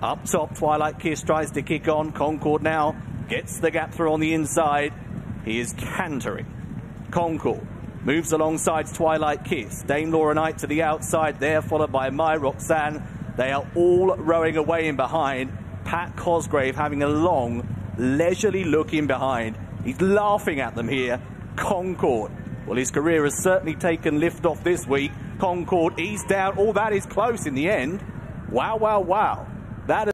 Up top, Twilight Kiss tries to kick on. Concorde now gets the gap through on the inside. He is cantering. Concorde moves alongside Twilight Kiss. Dame Laura Knight to the outside there, followed by My Roxanne. They are all rowing away in behind. Pat Cosgrave having a long, leisurely look in behind. He's laughing at them here. Concorde. Well, his career has certainly taken lift off this week. Concorde eased down. All that is close in the end. Wow, wow, wow. That